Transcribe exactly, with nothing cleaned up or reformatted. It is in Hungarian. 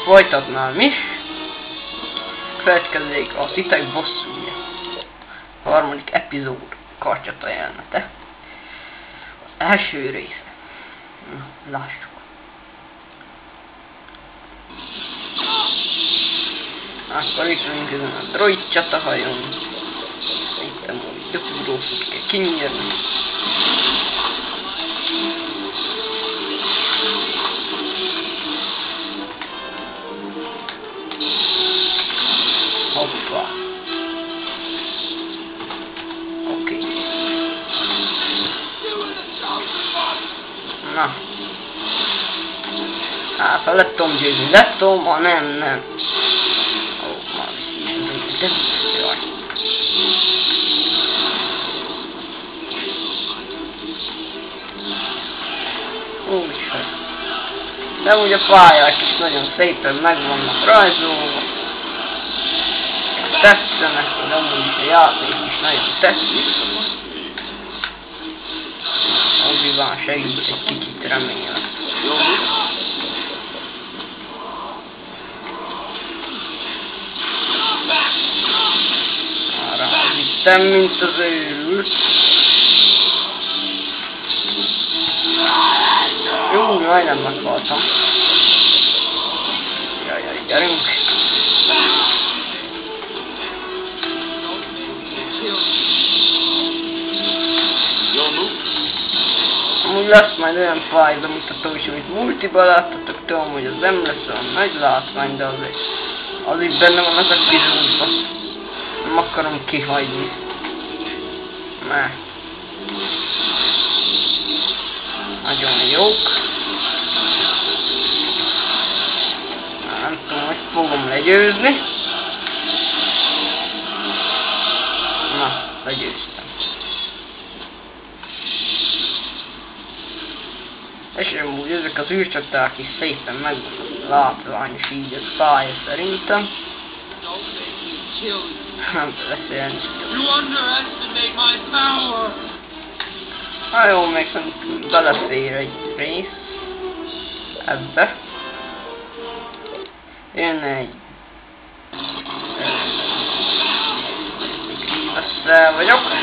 folytatnám is. Következik a titek bosszúja. A harmadik epizód karcsata jelenete. Az első rész. Na, lássuk. Akkor itt vagyunk ezen a droid csatahajón. Itt amúgy gyakúrószot kell kinyírni. Hoppa. Oké. Okay. Na. Hát, ha lett tudom győzni, lett tudom, ha nem, nem. Ó, oh, már is de jaj. Úgyhogy. De úgy a pályák is nagyon szépen meg vannak rajzolva. Tetszenek, de amúgy is a játék is nagyon tetszik. Obi-Wan segít egy kicsit, remélem. Arra az ittem, mint az őrült. Jó, majdnem meghaltam. Jajjaj, gyerünk. Amúgy lesz majd olyan fájbemutató is, amit multiba láttatok, tudom, hogy az nem lesz olyan nagy látvány, de azért, azért benne van az epizódban. Nem akarom kihagyni. Mert nagyon jók. Nem tudom, hogy fogom legyőzni. Na, legyőztem. És amúgy ezek az űrcsaták is szépen meg vannak látványos így a pálya szerintem. Nem beszélni. Na jó, még szerintem belefér egy rész ebbe. Jön egy... Össze vagyok.